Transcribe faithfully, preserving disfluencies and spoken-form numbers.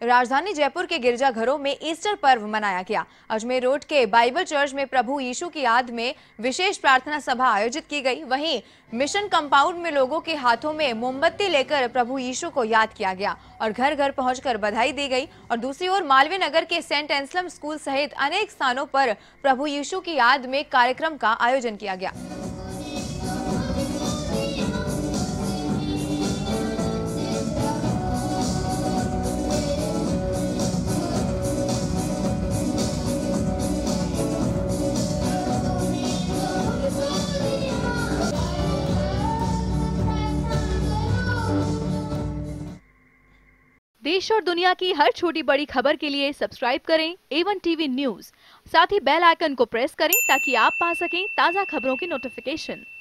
राजधानी जयपुर के गिरजाघरों में ईस्टर पर्व मनाया गया। अजमेर रोड के बाइबल चर्च में प्रभु यीशु की याद में विशेष प्रार्थना सभा आयोजित की गई। वहीं मिशन कंपाउंड में लोगों के हाथों में मोमबत्ती लेकर प्रभु यीशु को याद किया गया और घर घर पहुंचकर बधाई दी गई। और दूसरी ओर मालवीय नगर के सेंट एंसलम स्कूल सहित अनेक स्थानों पर प्रभु यीशु की याद में कार्यक्रम का आयोजन किया गया। देश और दुनिया की हर छोटी बड़ी खबर के लिए सब्सक्राइब करें ए वन टीवी न्यूज़। साथ ही बेल आइकन को प्रेस करें ताकि आप पा सकें ताज़ा खबरों की नोटिफिकेशन।